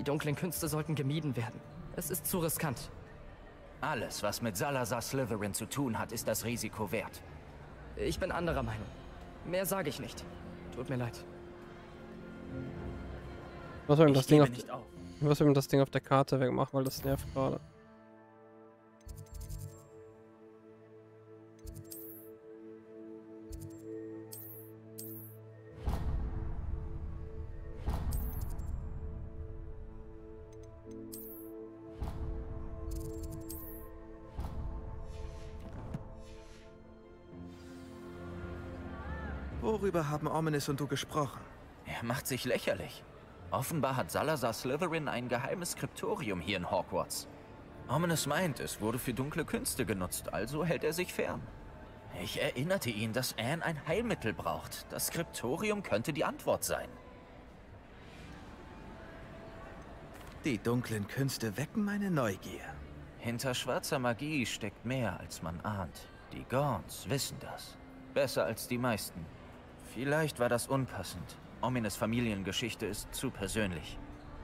Die dunklen Künste sollten gemieden werden. Es ist zu riskant. Alles, was mit Salazar Slytherin zu tun hat, ist das Risiko wert. Ich bin anderer Meinung. Mehr sage ich nicht. Tut mir leid. Was soll denn das Ding nicht auf. Was soll denn das Ding auf der Karte wegmachen, weil das nervt gerade. Worüber haben Ominis und du gesprochen? Er macht sich lächerlich. Offenbar hat Salazar Slytherin ein geheimes Skriptorium hier in Hogwarts. Ominis meint, es wurde für dunkle Künste genutzt, also hält er sich fern. Ich erinnerte ihn, dass Anne ein Heilmittel braucht. Das Skriptorium könnte die Antwort sein. Die dunklen Künste wecken meine Neugier. Hinter schwarzer Magie steckt mehr, als man ahnt. Die Gaunts wissen das. Besser als die meisten. Vielleicht war das unpassend. Ominis Familiengeschichte ist zu persönlich.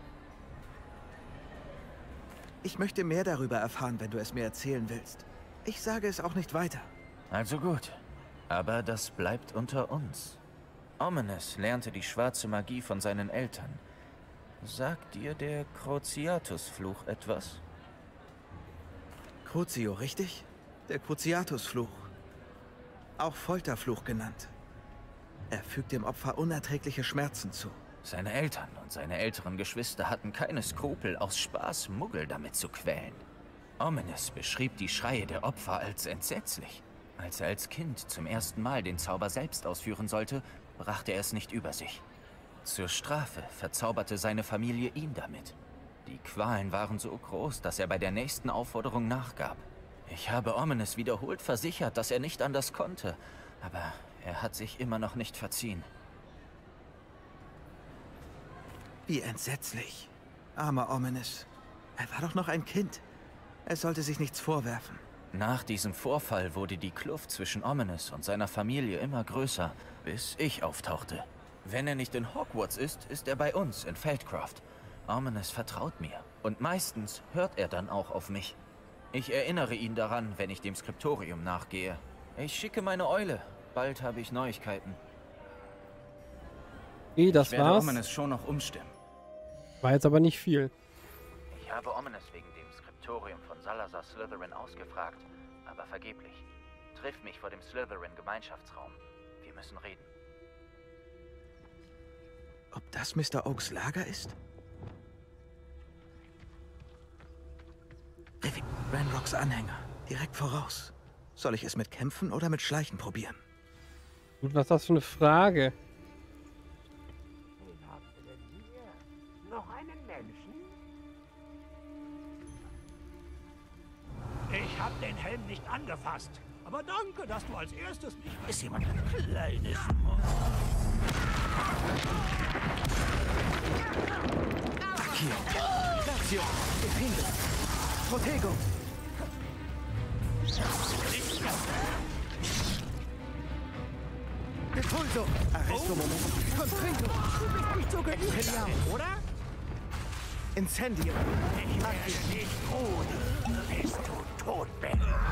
Ich möchte mehr darüber erfahren, wenn du es mir erzählen willst. Ich sage es auch nicht weiter. Also gut. Aber das bleibt unter uns. Ominis lernte die schwarze Magie von seinen Eltern. Sagt dir der Cruciatus-Fluch etwas? Crucio, richtig? Der Cruciatus-Fluch. Auch Folterfluch genannt. Er fügt dem Opfer unerträgliche Schmerzen zu. Seine Eltern und seine älteren Geschwister hatten keine Skrupel, aus Spaß Muggel damit zu quälen. Ominis beschrieb die Schreie der Opfer als entsetzlich. Als er als Kind zum ersten Mal den Zauber selbst ausführen sollte, brachte er es nicht über sich. Zur Strafe verzauberte seine Familie ihn damit. Die Qualen waren so groß, dass er bei der nächsten Aufforderung nachgab. Ich habe Ominis wiederholt versichert, dass er nicht anders konnte, aber er hat sich immer noch nicht verziehen. Wie entsetzlich. Armer Ominis. Er war doch noch ein Kind. Er sollte sich nichts vorwerfen. Nach diesem Vorfall wurde die Kluft zwischen Ominis und seiner Familie immer größer, bis ich auftauchte. Wenn er nicht in Hogwarts ist, ist er bei uns in Feldcroft. Ominis vertraut mir und meistens hört er dann auch auf mich. Ich erinnere ihn daran, wenn ich dem Skriptorium nachgehe. Ich schicke meine Eule. Bald habe ich Neuigkeiten. Das Ich werde war's. Ominis schon noch umstimmen. War jetzt aber nicht viel. Ich habe Ominis wegen dem Skriptorium von Salazar Slytherin ausgefragt, aber vergeblich. Triff mich vor dem Slytherin-Gemeinschaftsraum. Wir müssen reden. Ob das Mr. Oaks Lager ist? Ranrocks Anhänger. Direkt voraus. Soll ich es mit Kämpfen oder mit Schleichen probieren? Und was ist das für eine Frage? Wen habt ihr denn hier? Noch einen Menschen? Ich hab den Helm nicht angefasst. Aber danke, dass du als erstes nicht... Ist jemand ein kleines... Accio! Lazio! Defende! Protego! Depulso! Arresto momento! Contrigo! Du bist nicht so genügsam, oder? Incendio! Ich werde dich ruhen, bis du tot bist.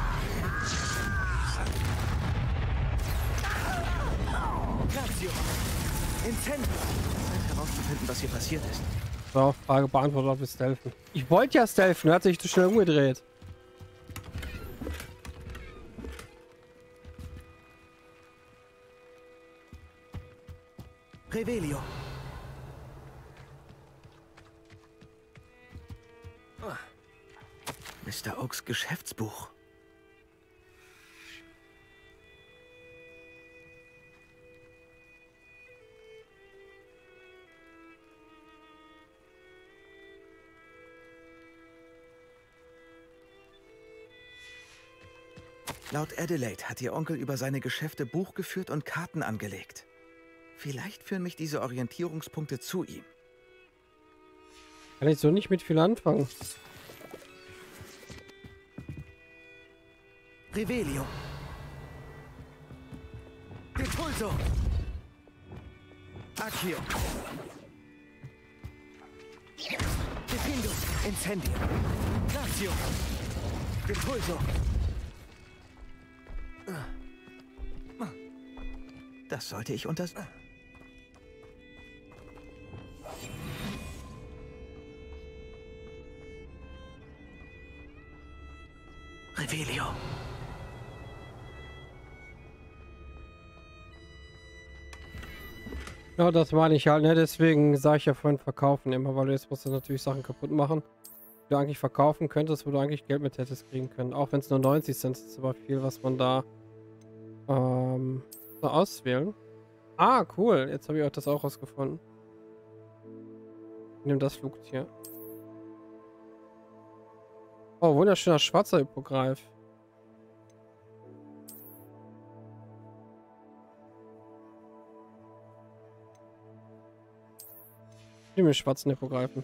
Lazio! Incendio! Zeit herauszufinden, was hier passiert ist. So, Frage beantwortet, ob wir stealthen. Ich wollte ja stealthen, hat sich zu schnell umgedreht. Revelio! Mr. Oaks Geschäftsbuch. Laut Adelaide hat ihr Onkel über seine Geschäfte Buch geführt und Karten angelegt. Vielleicht führen mich diese Orientierungspunkte zu ihm. Kann ich so nicht mit viel anfangen. Revelio. Depulso. Accio. Incendio. Lazio. Impulso. Das sollte ich Revelio. Ja, das meine ich halt, ne? Deswegen sage ich ja vorhin verkaufen immer, weil du jetzt musst du natürlich Sachen kaputt machen, die du eigentlich verkaufen könntest, wo du eigentlich Geld mit hättest kriegen können. Auch wenn es nur 90 Cent ist, aber viel, was man da so auswählen. Ah, cool. Jetzt habe ich auch das auch rausgefunden. Ich nehme das Flugtier. Oh, wunderschöner schwarzer Hippogreif. Ich nehme den schwarzen Hippogreifen.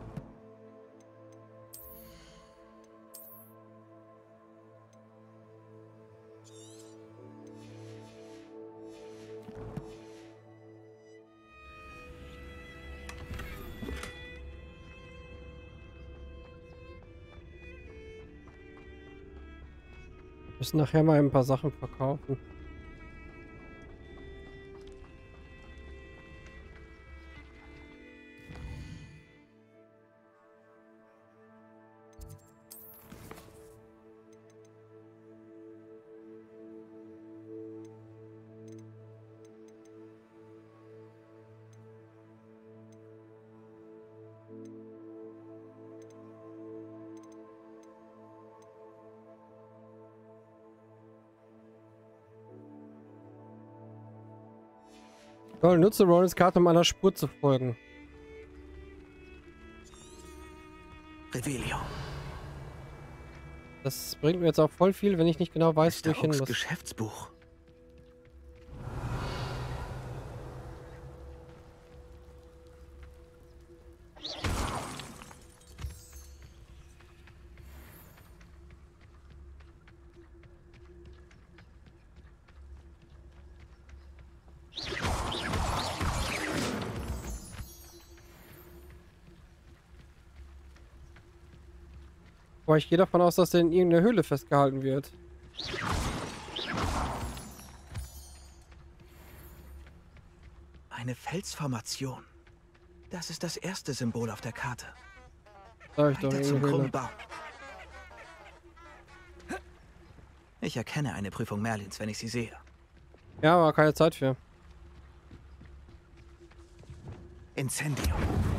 Müssen nachher mal ein paar Sachen verkaufen. Toll, nutze Ronins Karte, um einer Spur zu folgen. Revelio. Das bringt mir jetzt auch voll viel, wenn ich nicht genau weiß, wo ich hin muss. Geschäftsbuch. Aber ich gehe davon aus, dass der in irgendeiner Höhle festgehalten wird. Eine Felsformation. Das ist das erste Symbol auf der Karte. Sag ich doch, Weiter zum irgendeine krummen Höhle. Baum. Ich erkenne eine Prüfung Merlins, wenn ich sie sehe. Ja, aber keine Zeit für. Incendio.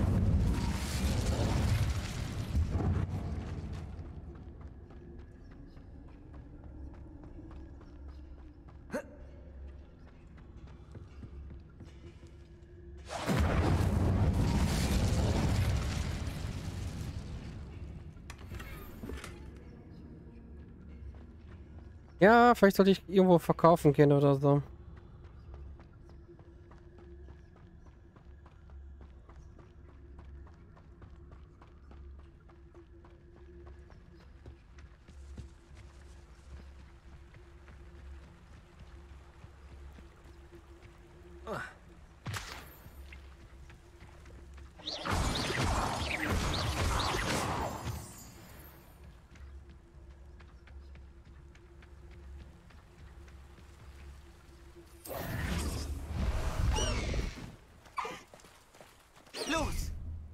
Ja, vielleicht sollte ich irgendwo verkaufen gehen oder so. Los!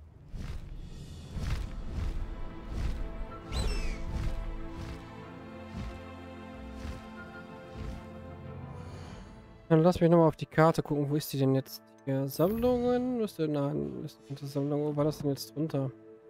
Dann lass mich nochmal auf die Karte gucken. Wo ist die denn jetzt? Hier, Sammlungen? Müsste, nein, ist unter Sammlungen. Wo war das denn jetzt drunter?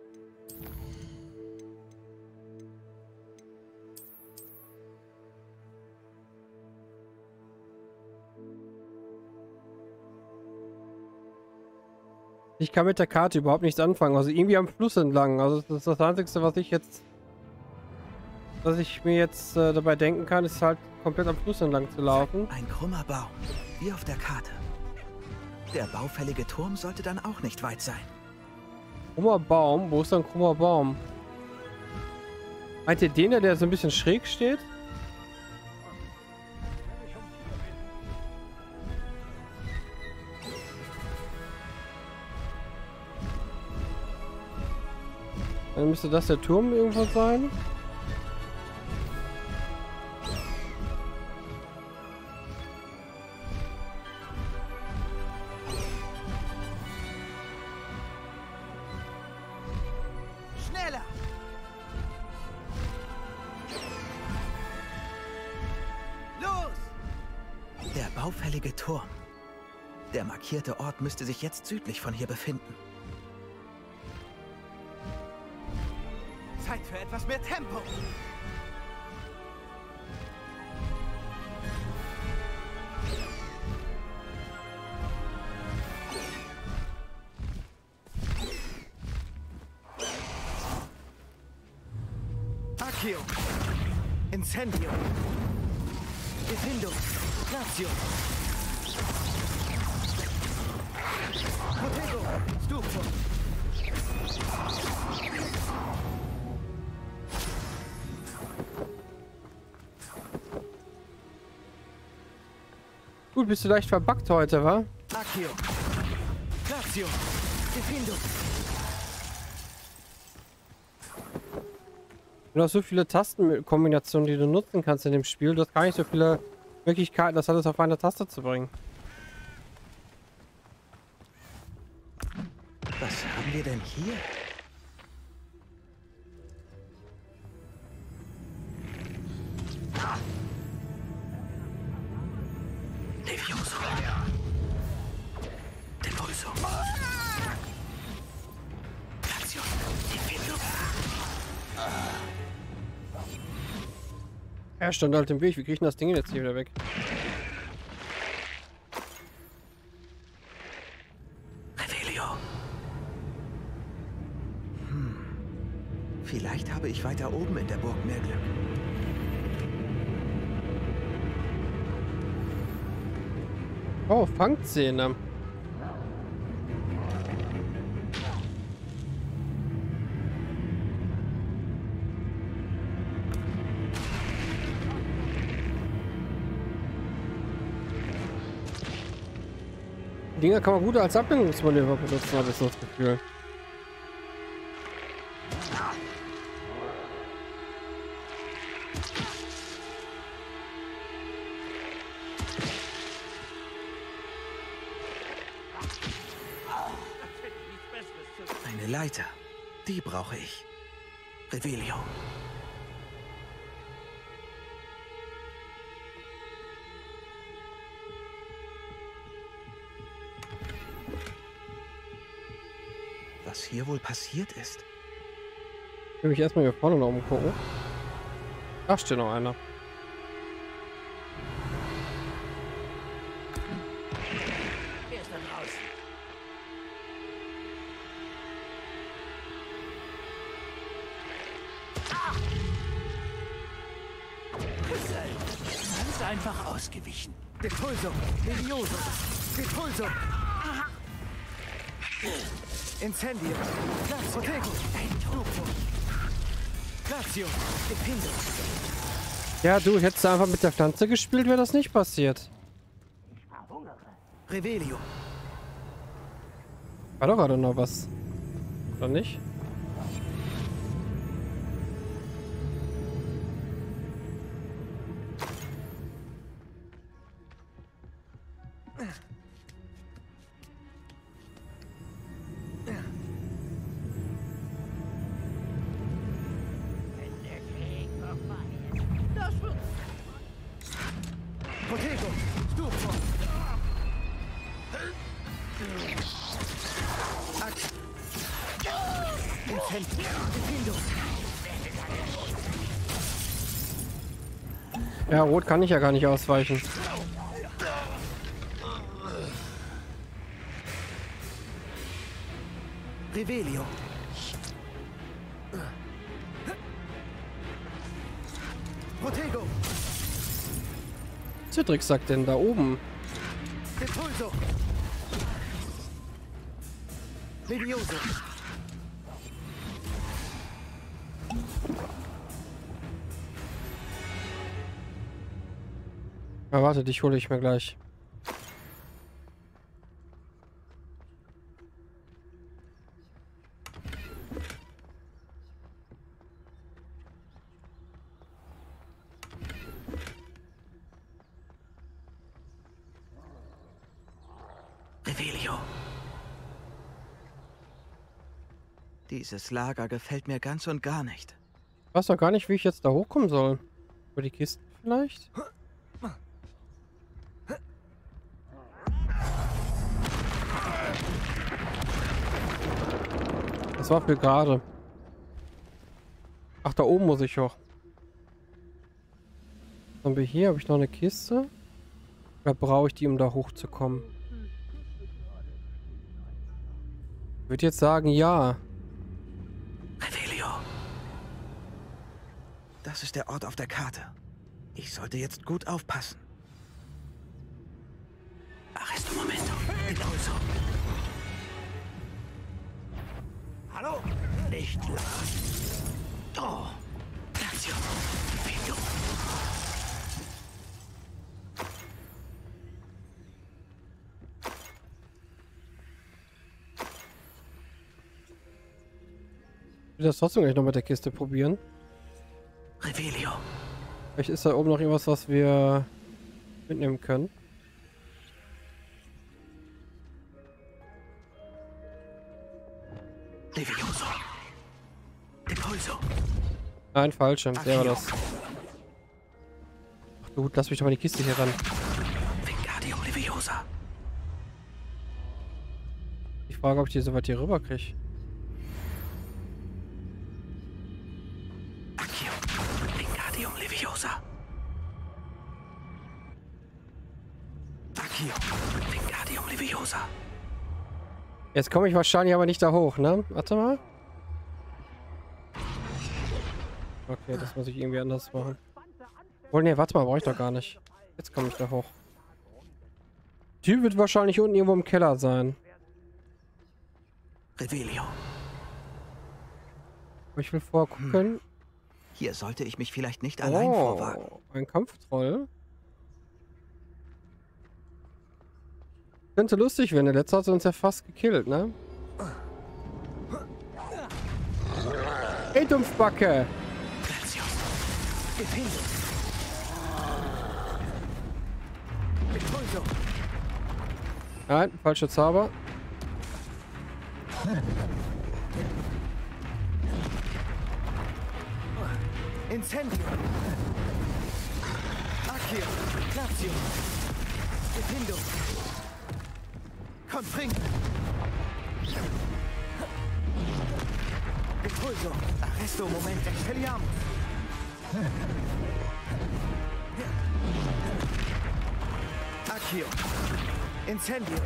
Ich kann mit der Karte überhaupt nichts anfangen. Also irgendwie am Fluss entlang. Also das ist das Einzige, was ich mir jetzt dabei denken kann, ist halt komplett am Fluss entlang zu laufen. Ein krummer Baum, wie auf der Karte. Der baufällige Turm sollte dann auch nicht weit sein. Krummer Baum? Wo ist ein krummer Baum? Meint ihr den, der so ein bisschen schräg steht? Dann müsste das der Turm irgendwo sein. Schneller! Los! Der baufällige Turm. Der markierte Ort müsste sich jetzt südlich von hier befinden. Zeit für etwas mehr Tempo! Accio! Incendio! Defendo! Lazio! Protego! Stufo! Gut, bist du leicht verbuggt heute, wa? Accio! Lazio! Defendo! Du hast so viele Tastenkombinationen, die du nutzen kannst in dem Spiel. Du hast gar nicht so viele Möglichkeiten, das alles auf eine Taste zu bringen. Was haben wir denn hier? Levioso. Depulso. Lazio. Defendo. Er stand halt im Weg. Wie krieg ich denn das Ding jetzt hier wieder weg? Revelio. Vielleicht habe ich weiter oben in der Burg mehr Glück. Oh, Fangzähne. Die Dinger kann man gut als Ablenkungsmanöver benutzen, habe ich so das Gefühl. Eine Leiter. Die brauche ich. Revelio. Was hier wohl passiert ist? Ich will mich erstmal hier vorne noch umgucken. Da steht noch einer. Wer ist da draußen? Ganz einfach ausgewichen. Depulso. Levioso. Depulso. Incendio. Protego. Stufo. Lazio. Defendo. Ja, du hättest einfach mit der Pflanze gespielt, wäre das nicht passiert. Revelio. War doch gerade noch was. Oder nicht? Protego. Stufo. Incendio. Defendo. Ja, rot kann ich ja gar nicht ausweichen. Revelio. Protego. Citrix sagt denn da oben? Depulso. Levioso. Ja, warte, dich hole ich mir gleich. Revelio. Dieses Lager gefällt mir ganz und gar nicht. Ich weiß doch gar nicht, wie ich jetzt da hochkommen soll. Über die Kisten vielleicht? Das war für gerade. Ach, da oben muss ich hoch. Haben wir hier? Habe ich noch eine Kiste? Oder brauche ich die, um da hochzukommen? Ich würde jetzt sagen, ja. Revelio. Das ist der Ort auf der Karte. Ich sollte jetzt gut aufpassen. Arresto momento. Impulso. Hallo? Nicht lachen. Oh. Lazio. Figlio. Ich will das trotzdem gleich noch mit der Kiste probieren. Revelio. Vielleicht ist da oben noch irgendwas, was wir mitnehmen können. Levioso. Impulso. Nein, falsch. Der war das. Ach du, lass mich doch mal die Kiste hier ran. Wingardium Leviosa. Ich frage, ob ich die so weit hier rüber kriege. Accio. Wingardium Leviosa. Accio. Wingardium Leviosa. Jetzt komme ich wahrscheinlich aber nicht da hoch, ne? Warte mal. Okay, das muss ich irgendwie anders machen. Obwohl, ne, warte mal, brauche ich doch gar nicht. Jetzt komme ich da hoch. Die wird wahrscheinlich unten irgendwo im Keller sein. Revelio. Aber ich will vorher gucken. Hier sollte ich mich vielleicht nicht allein vorwagen. Ein Kampftroll. Könnte lustig werden. Der letzte hat uns ja fast gekillt, ne? Ey, Dumpfbacke! Lazio. Impulso. Impulso. Nein, falscher Zauber. Incendio. Accio. Lazio. Defindo. Confring. Impulso. Arresto moment. Expelliarmus. Accio. Incendio.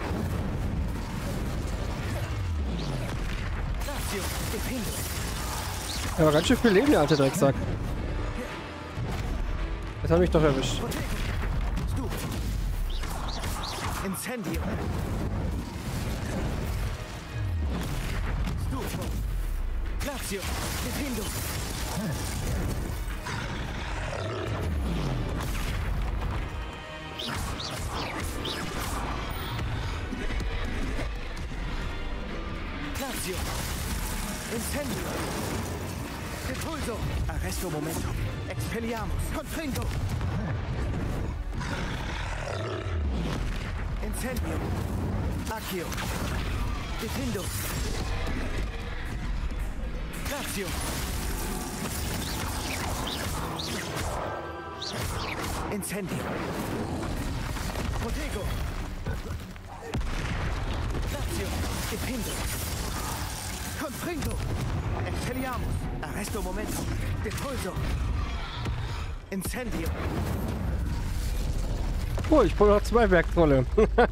Lazio. Defindo. Er war ganz schön viel Leben, der alte Drecksack. Jetzt hat mich doch erwischt. Stu. Incendio. Stufo. Lazio. Defindo. Lazio. Incendio. Depulso. Arresto momento. Expelliarmus. Confringo. Incendio. Accio. Defindo. Lazio. Incendio. Protego. Lazio. Defindo. Confringo. Expelliarmus. Arresto momento. Depulso. Incendio. Oh, ich brauche noch 2 Werktrolle.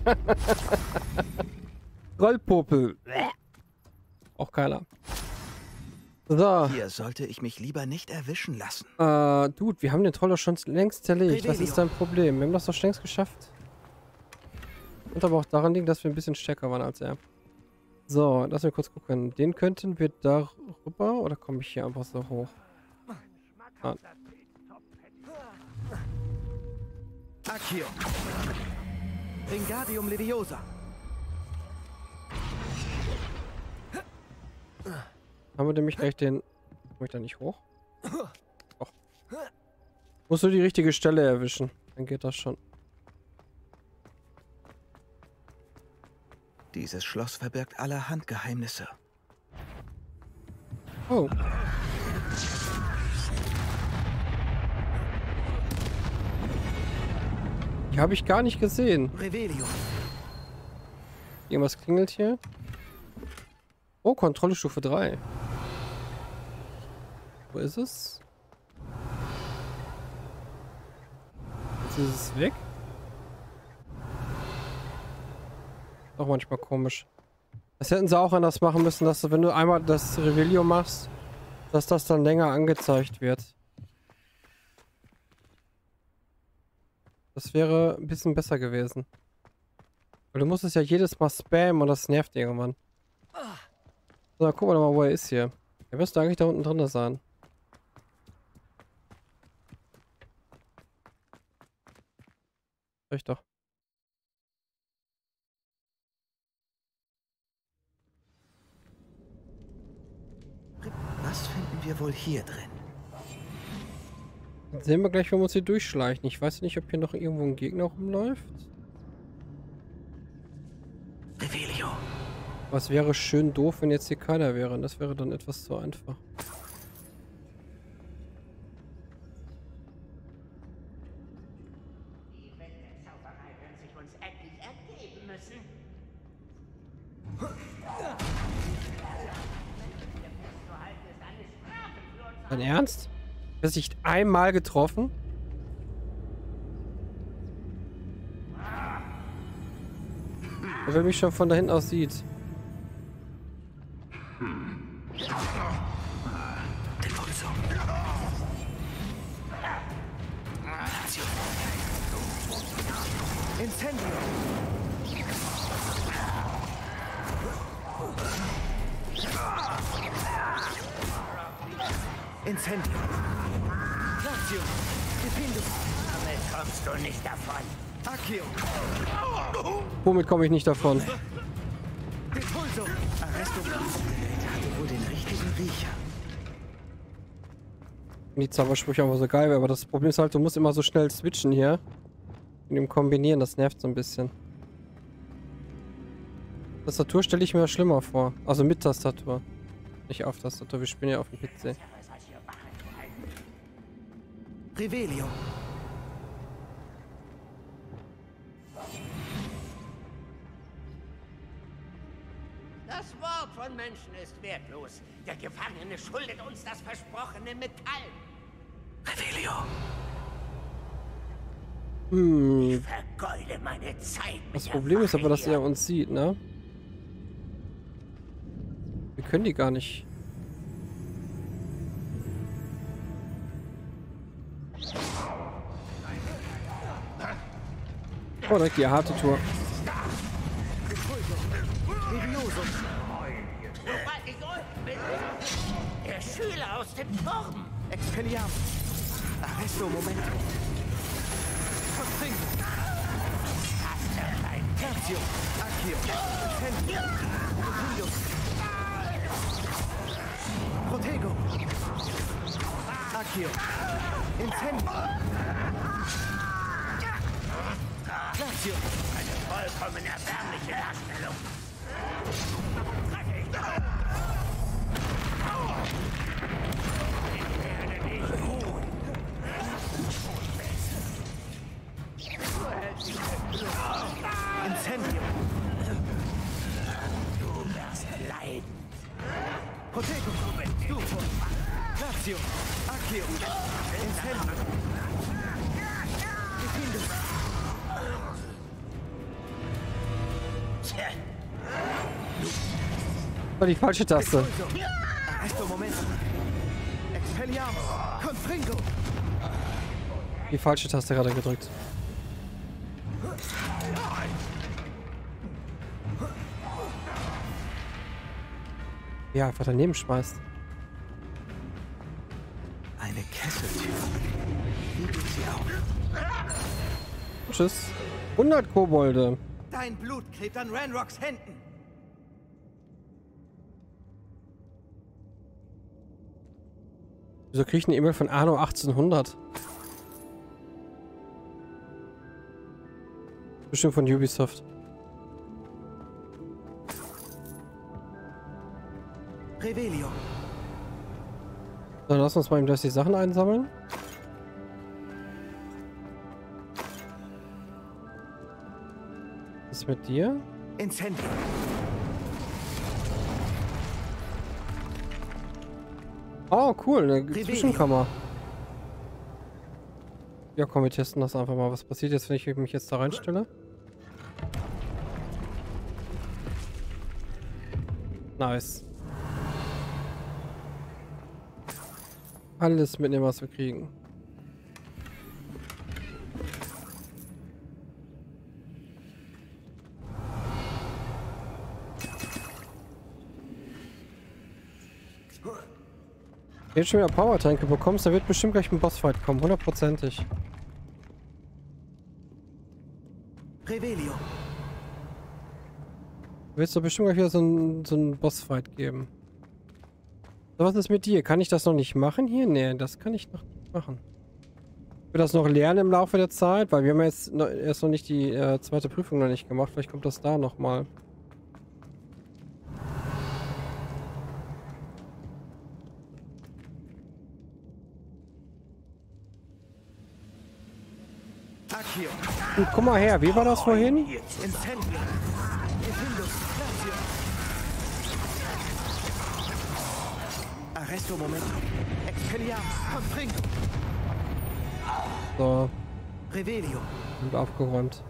Rollpopel. Auch keiner. So. Hier sollte ich mich lieber nicht erwischen lassen. Dude, wir haben den Troll doch schon längst zerlegt. Was ist dein Problem? Wir haben das doch längst geschafft. Und aber auch daran liegen, dass wir ein bisschen stärker waren als er. So, lass mich kurz gucken. Den könnten wir darüber oder komme ich hier einfach so hoch? Ah. Accio. Wingardium Leviosa. Haben wir nämlich gleich den... Komme ich da nicht hoch? Och. Musst du die richtige Stelle erwischen. Dann geht das schon. Dieses Schloss verbirgt allerhand Geheimnisse. Oh. Die habe ich gar nicht gesehen. Revelio. Irgendwas klingelt hier. Oh, Kontrolle Stufe 3. Wo ist es? Jetzt ist es weg. Auch manchmal komisch. Das hätten sie auch anders machen müssen, dass du, wenn du einmal das Revelio machst, dass das dann länger angezeigt wird. Das wäre ein bisschen besser gewesen. Weil du musst es ja jedes Mal spammen und das nervt irgendwann. So, dann gucken wir doch mal, wo er ist hier. Er müsste eigentlich da unten drin sein. Sag ich doch. Was finden wir wohl hier drin? Dann sehen wir gleich, wenn wir uns hier durchschleichen. Ich weiß nicht, ob hier noch irgendwo ein Gegner rumläuft. Revelio. Was wäre schön doof, wenn jetzt hier keiner wäre. Das wäre dann etwas zu einfach. Die Wetterzauberei wird sich uns endlich ergeben müssen. Dein Ernst? Hast du dich einmal getroffen? Wer mich schon von da hinten aus sieht. Incendio. Incendio. Lazio. Defendo. Damit kommst du nicht davon. Accio. Womit komme ich nicht davon? Depulso. Arresto. Der hatte wohl den richtigen Riecher. Die Zaubersprüche aber so geil, aber das Problem ist halt, du musst immer so schnell switchen hier. Und im Kombinieren, das nervt so ein bisschen. Tastatur stelle ich mir schlimmer vor. Also mit Tastatur. Nicht auf Tastatur, wir spielen ja auf dem PC. Revelio. Das Wort von Menschen ist wertlos. Der Gefangene schuldet uns das versprochene Metall. Revelio. Ich vergeude meine Zeit. Das Problem ist aber, dass er uns sieht, ne? Wir können die gar nicht. Oh, direkt die harte Tour. Sobald ich unten bin, der Schüler aus dem Turm. Expelliarmus. Arresto Momento. Constringo. Lazio. Accio. Incendio. Defendo. Protego. Accio. Incendio. Lazio. Eine vollkommen erbärmliche Darstellung. Ich werde dich ruhen. Incendio. Du wirst leiden. Protego. Stufo. Lazio. Accio. Incendio. Defendo. Oh, die falsche Taste. Arresto Momento. Expelliarmus. Constringo. Die falsche Taste gerade gedrückt. Ja, einfach daneben schmeißt. Eine Kesseltür. Wie geht sie auf? Tschüss. 100 Kobolde. Dein Blut klebt an Ranrocks Händen. Wieso krieg ich eine E-Mail von Anno 1800? Bestimmt von Ubisoft. Revelio. Dann lass uns mal eben durch die Sachen einsammeln. Was ist mit dir? Incendio. Oh, cool, eine Zwischenkammer. Ja, komm, wir testen das einfach mal. Was passiert jetzt, wenn ich mich jetzt da reinstelle? Nice. Alles mitnehmen, was wir kriegen. Jetzt schon wieder Powertränke bekommst, da wird bestimmt gleich ein Bossfight kommen, hundertprozentig. Revelio. Wird es doch bestimmt gleich wieder so ein Bossfight geben. So, was ist mit dir? Kann ich das noch nicht machen hier? Nee, das kann ich noch nicht machen. Ich will das noch lernen im Laufe der Zeit, weil wir haben jetzt erst noch nicht die zweite Prüfung noch nicht gemacht. Vielleicht kommt das da nochmal. Accio. Gut, guck mal her, wie war das vorhin? Incendio. Defindus. Glacio. Arresto Momentum. Expelliarmus. Confringo. So, Revelio. und aufgeräumt.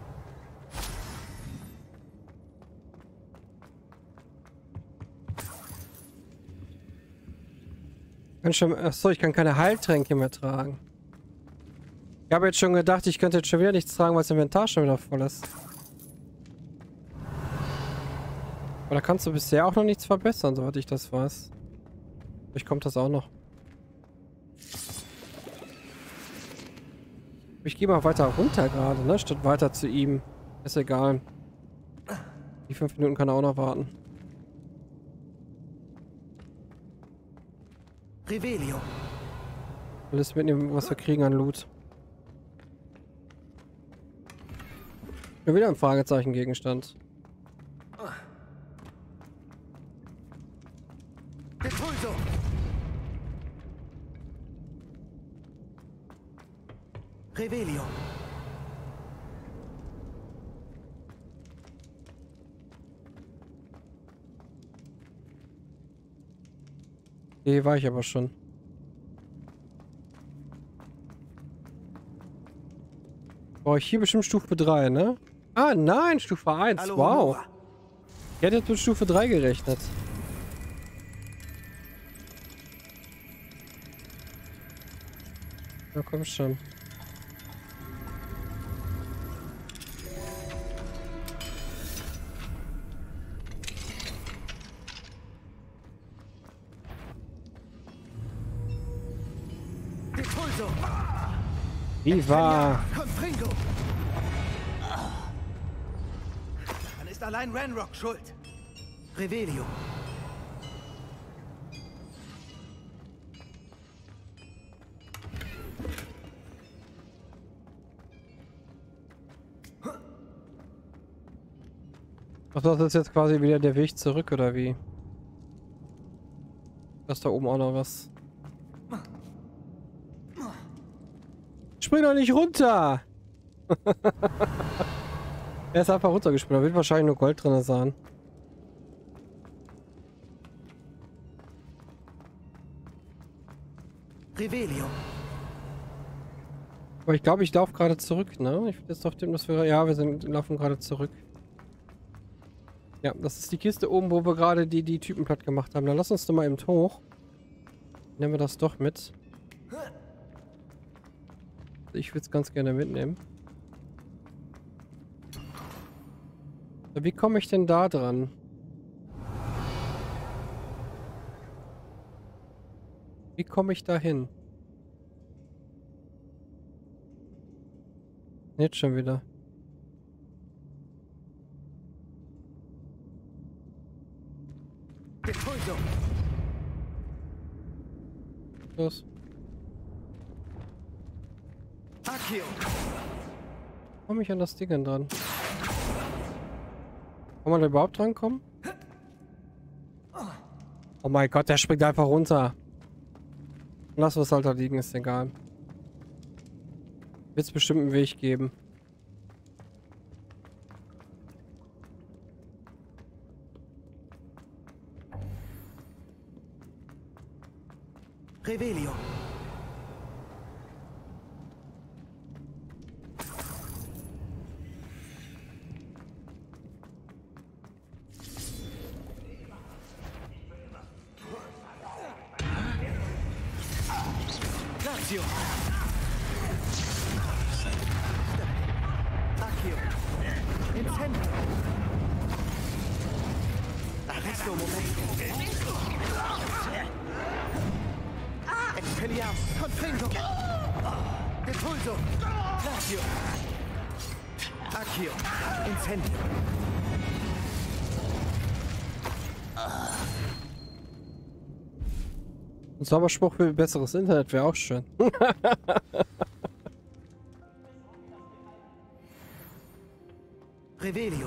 Achso, ich kann keine Heiltränke mehr tragen. Ich habe jetzt schon gedacht, ich könnte jetzt schon wieder nichts tragen, weil das Inventar schon wieder voll ist. Aber da kannst du bisher auch noch nichts verbessern, soweit ich das weiß. Vielleicht kommt das auch noch. Ich gehe mal weiter runter gerade, ne? Statt weiter zu ihm. Ist egal. Die 5 Minuten kann er auch noch warten. Revelio. Alles mitnehmen, was wir kriegen an Loot. Schon wieder ein Fragezeichen-Gegenstand. Depulso. Revelio. Hier war ich aber schon. Brauche ich hier bestimmt Stufe 3, ne? Ah, nein, Stufe 1. Hallo, Wow. Honora. Ich hätte jetzt mit Stufe 3 gerechnet. Ja, komm schon. Depulso. Viva! Confringo. Dann ist allein Ranrock schuld. Revelio. Ach, das ist jetzt quasi wieder der Weg zurück, oder wie? Da ist da oben auch noch was. Spring doch nicht runter! Er ist einfach runtergesprungen. Da wird wahrscheinlich nur Gold drin sein. Revelio. Aber ich glaube, ich laufe gerade zurück, ne? Ich will jetzt auf dem, dass wir... Ja, laufen gerade zurück. Ja, das ist die Kiste oben, wo wir gerade die Typen platt gemacht haben. Dann lass uns doch mal eben hoch. Nehmen wir das doch mit. Ich würde es ganz gerne mitnehmen. So, wie komme ich denn da dran? Wie komme ich da hin? Jetzt schon wieder. Depulso. Los. Accio. Komme ich an das Ding dran? Kann man da überhaupt drankommen? Oh mein Gott, der springt einfach runter. Lass was halt da liegen, ist egal. Wird es bestimmt einen Weg geben. Revelio. Lazio. Accio. Incendio. Arresto momento. Expelliarmus. Confringo. Depulso. Lazio. Accio. Incendio. Ein Zauberspruch für besseres Internet wäre auch schön. Revelio.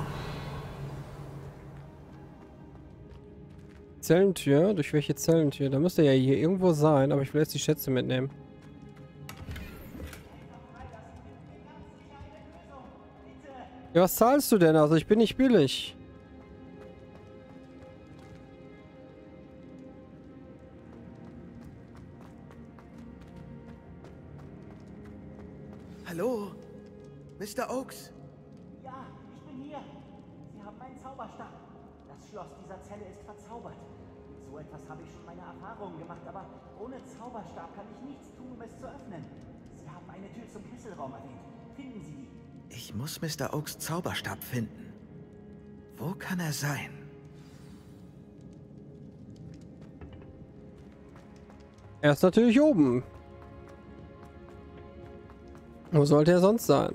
Zellentür? Durch welche Zellentür? Da müsste ja hier irgendwo sein, aber ich will jetzt die Schätze mitnehmen. Ja, was zahlst du denn? Also ich bin nicht billig. Hallo? Mr. Oaks? Ja, ich bin hier. Sie haben meinen Zauberstab. Das Schloss dieser Zelle ist verzaubert. Mit so etwas habe ich schon meine Erfahrungen gemacht, aber ohne Zauberstab kann ich nichts tun, um es zu öffnen. Sie haben eine Tür zum Kesselraum erwähnt. Finden Sie die. Ich muss Mr. Oaks Zauberstab finden. Wo kann er sein? Er ist natürlich oben. Wo sollte er sonst sein?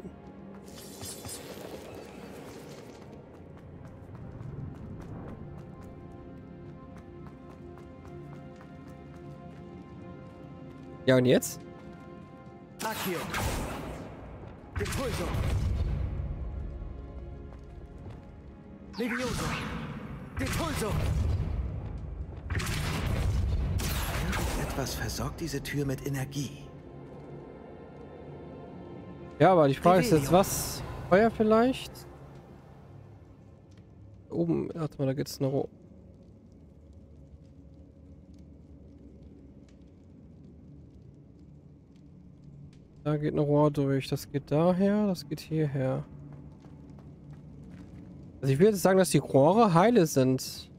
Ja, und jetzt? Accio. Depulso. Levioso. Depulso. Etwas versorgt diese Tür mit Energie. Ja, aber die Frage ist jetzt, was? Feuer vielleicht? Oben, warte mal, da geht's eine Rohr. Da geht ein Rohr durch. Das geht daher, das geht hierher. Also ich würde jetzt sagen, dass die Rohre heile sind.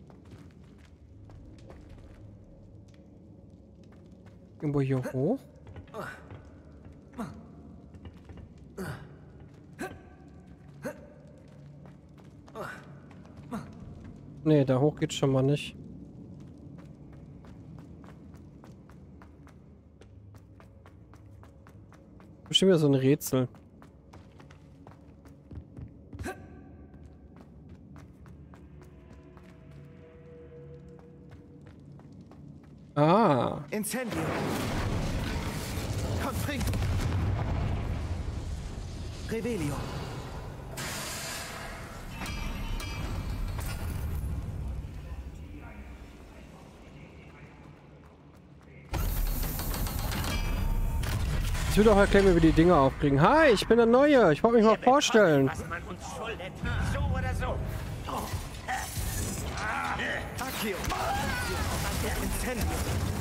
Irgendwo hier hoch. Nee, da hoch geht's schon mal nicht. Bestimmt wieder so ein Rätsel. Ah. Incendio. Confringo. Revelio. Ich will doch erklären, wie wir die Dinger aufkriegen. Hi, ich bin der Neue. Ich wollte mich mal vorstellen. Was man uns schuldet. So oder so. Accio. Incendio.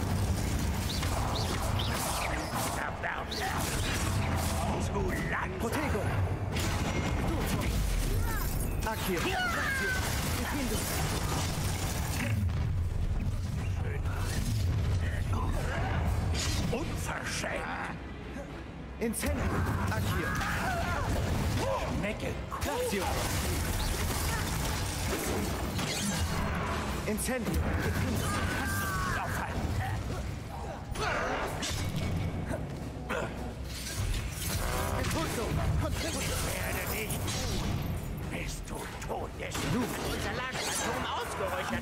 Zu lang. Protego. Accio. Unverschämt. Incendio. Accio. Necke. Lazio. Incendio. Impulso. Werde nicht. Bist du tot? Der Schnuf. Unser Lagerturm ausgeräuchert.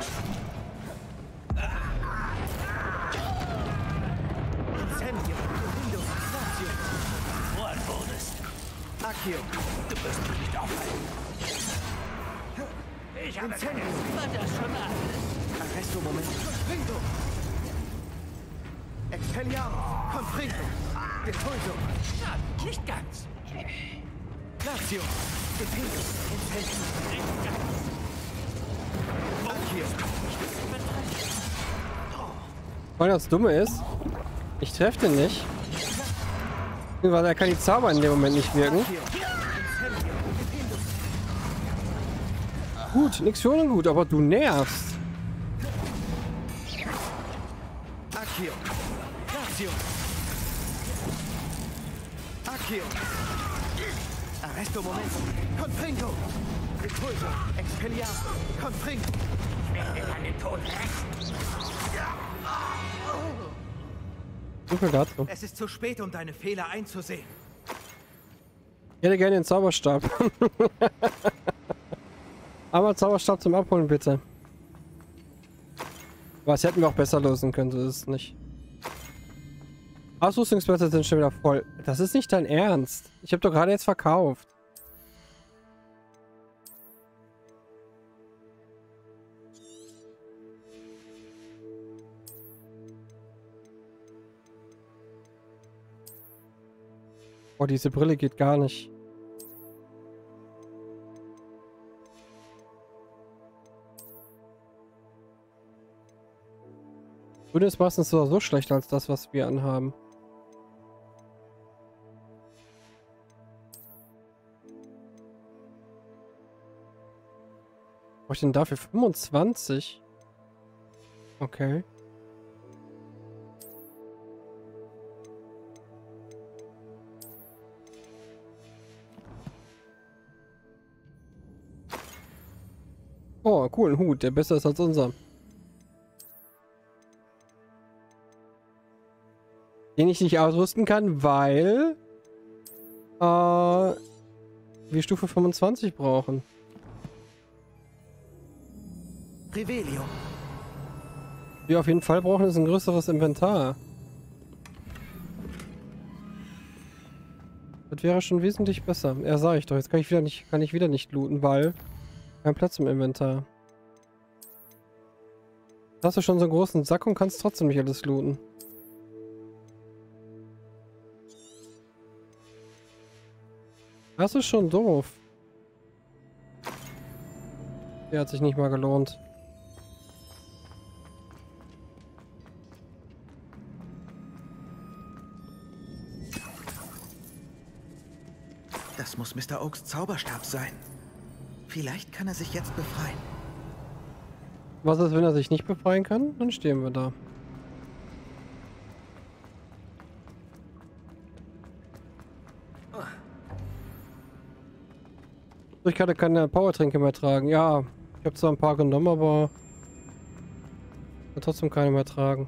Incendio. Windows. Lazio. Woran wurdest? Accio. Du wirst mich nicht aufhalten. Ich habe Incendio. war das schon alles. Arresto momento. Confringo! Expelliarmus! Confringo! Depulso! Na, nicht ganz. Glacio! Defendo! Incendio! Nicht ganz. Accio! Weil das Dumme ist, ich treffe den nicht. Weil er kann die Zauber in dem Moment nicht wirken. Accio! Incendio! Defendo! Gut, nix für ungut, aber du nervst. Accio! Glacio! Accio! Arresto momento! Confringo! Depulso! Expelliarmus! Confringo! Werde deinen Tod rächen. So viel dazu. Es ist zu spät, um deine Fehler einzusehen. Ich hätte gerne den Zauberstab. Aber Zauberstab zum Abholen, bitte. Was hätten wir auch besser lösen können, so ist es nicht. Ausrüstungsplätze sind schon wieder voll. Das ist nicht dein Ernst. Ich habe doch gerade jetzt verkauft. Oh, diese Brille geht gar nicht. Grün ist meistens so schlechter als das, was wir anhaben. Was ich denn dafür? 25? Okay. Oh, cool, ein Hut, der besser ist als unser. Den ich nicht ausrüsten kann, weil wir Stufe 25 brauchen. Revelio. Wir auf jeden Fall brauchen ist ein größeres Inventar. Das wäre schon wesentlich besser. Ja, sag ich doch. Jetzt kann ich wieder nicht looten, weil kein Platz im Inventar. Hast du schon so einen großen Sack und kannst trotzdem nicht alles looten. Das ist schon doof. Der hat sich nicht mal gelohnt. Das muss Mr. Oaks Zauberstab sein. Vielleicht kann er sich jetzt befreien. Was ist, wenn er sich nicht befreien kann? Dann stehen wir da. Ich kann keine Powertränke mehr tragen. Ja, ich habe zwar ein paar genommen, aber kann trotzdem keine mehr tragen.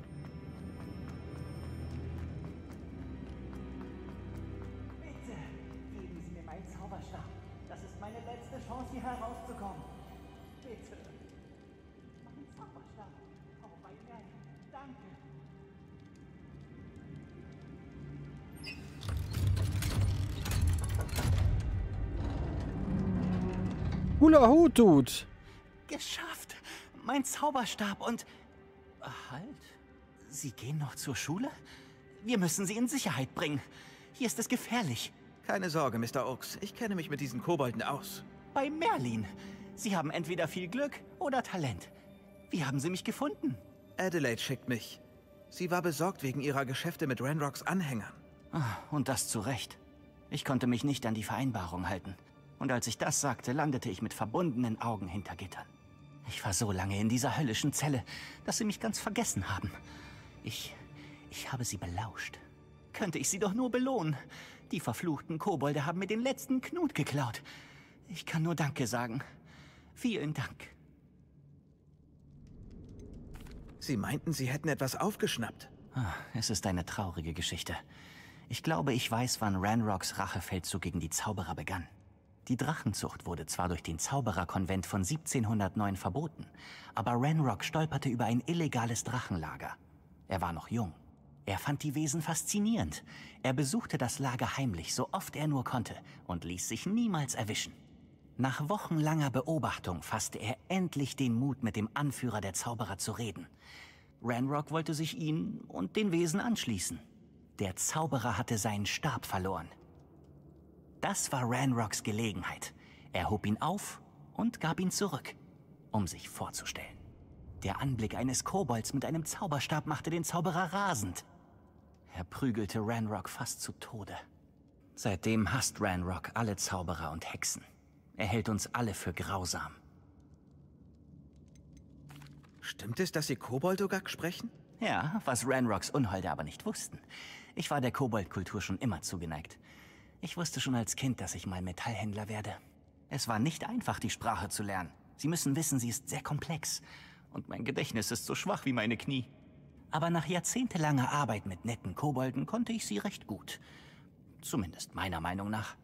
Bitte, geben Sie mir meinen Zauberstab. Das ist meine letzte Chance, hier herauszukommen. Bitte. Mein Zauberstab. Oh mein Gott. Danke. Cooler Hut, Dude. Geschafft. Mein Zauberstab und... Halt. Sie gehen noch zur Schule? Wir müssen Sie in Sicherheit bringen. Hier ist es gefährlich. Keine Sorge, Mr. Oaks. Ich kenne mich mit diesen Kobolden aus. Bei Merlin. Sie haben entweder viel Glück oder Talent. Wie haben Sie mich gefunden? Adelaide schickt mich. Sie war besorgt wegen ihrer Geschäfte mit Ranrocks Anhängern. Und das zu Recht. Ich konnte mich nicht an die Vereinbarung halten. Und als ich das sagte, landete ich mit verbundenen Augen hinter Gittern. Ich war so lange in dieser höllischen Zelle, dass sie mich ganz vergessen haben. Ich habe sie belauscht. Könnte ich sie doch nur belohnen. Die verfluchten Kobolde haben mir den letzten Knut geklaut. Ich kann nur Danke sagen. Vielen Dank. Sie meinten, Sie hätten etwas aufgeschnappt. Es ist eine traurige Geschichte. Ich glaube, ich weiß, wann Ranrocks Rachefeldzug gegen die Zauberer begann. Die Drachenzucht wurde zwar durch den Zaubererkonvent von 1709 verboten, aber Ranrock stolperte über ein illegales Drachenlager. Er war noch jung. Er fand die Wesen faszinierend. Er besuchte das Lager heimlich, so oft er nur konnte, und ließ sich niemals erwischen. Nach wochenlanger Beobachtung fasste er endlich den Mut, mit dem Anführer der Zauberer zu reden. Ranrock wollte sich ihnen und den Wesen anschließen. Der Zauberer hatte seinen Stab verloren. Das war Ranrocks Gelegenheit. Er hob ihn auf und gab ihn zurück, um sich vorzustellen. Der Anblick eines Kobolds mit einem Zauberstab machte den Zauberer rasend. Er prügelte Ranrock fast zu Tode. Seitdem hasst Ranrock alle Zauberer und Hexen. Er hält uns alle für grausam. Stimmt es, dass Sie Koboldogak sprechen? Ja, was Ranrocks Unholde aber nicht wussten. Ich war der Koboldkultur schon immer zugeneigt. Ich wusste schon als Kind, dass ich mal Metallhändler werde. Es war nicht einfach, die Sprache zu lernen. Sie müssen wissen, sie ist sehr komplex. Und mein Gedächtnis ist so schwach wie meine Knie. Aber nach jahrzehntelanger Arbeit mit netten Kobolden konnte ich sie recht gut. Zumindest meiner Meinung nach.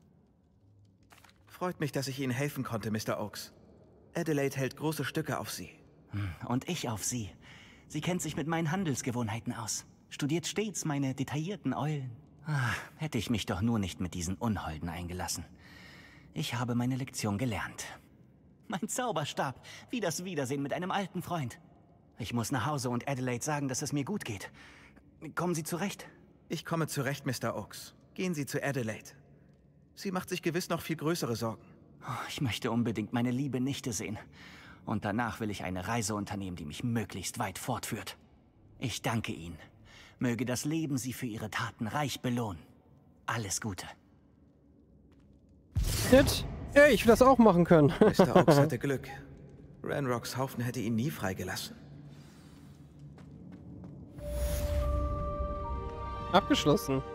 Freut mich, dass ich Ihnen helfen konnte, Mr. Oaks. Adelaide hält große Stücke auf Sie. Und ich auf sie. Sie kennt sich mit meinen Handelsgewohnheiten aus. Studiert stets meine detaillierten Eulen. Hätte ich mich doch nur nicht mit diesen Unholden eingelassen. Ich habe meine Lektion gelernt. Mein Zauberstab, wie das Wiedersehen mit einem alten Freund. Ich muss nach Hause und Adelaide sagen, dass es mir gut geht. Kommen Sie zurecht? Ich komme zurecht, Mr. Oaks. Gehen Sie zu Adelaide. Sie macht sich gewiss noch viel größere Sorgen. Ich möchte unbedingt meine liebe Nichte sehen. Und danach will ich eine Reise unternehmen, die mich möglichst weit fortführt. Ich danke Ihnen. Möge das Leben Sie für Ihre Taten reich belohnen. Alles Gute. Nett. Ja, ich will das auch machen können. Mr. Oaks hatte Glück. Ranrocks Haufen hätte ihn nie freigelassen. Abgeschlossen.